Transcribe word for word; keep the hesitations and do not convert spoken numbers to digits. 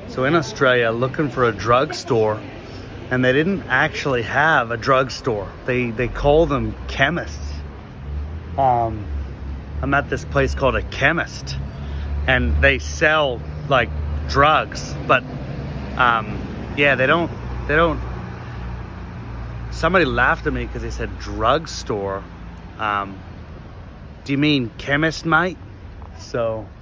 So in Australia, looking for a drugstore, and they didn't actually have a drugstore. They they call them chemists. Um, I'm at this place called a chemist, and they sell like drugs, but um, yeah, they don't they don't. Somebody laughed at me because they said drugstore. Um, do you mean chemist, mate? So